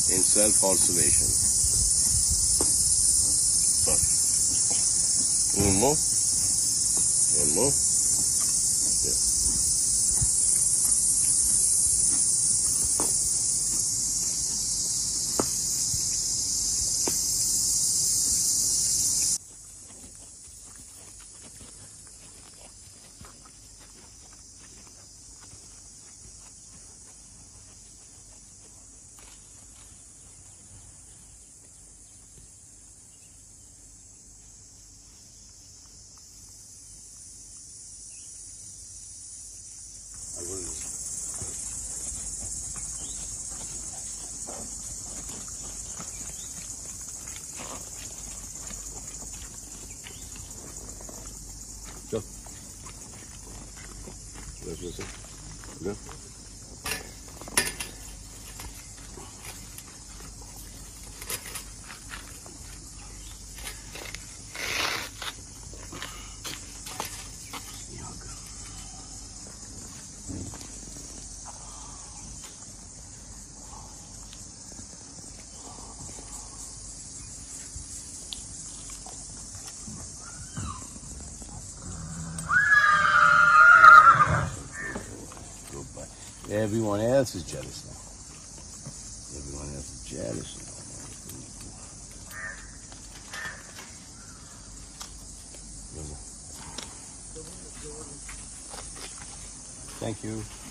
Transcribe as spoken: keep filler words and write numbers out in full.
in self-observation. One more. One more. Yeah. I will. Go. Go, go, go. Go. Everyone else is jealous now. Everyone else is jealous now. Thank you.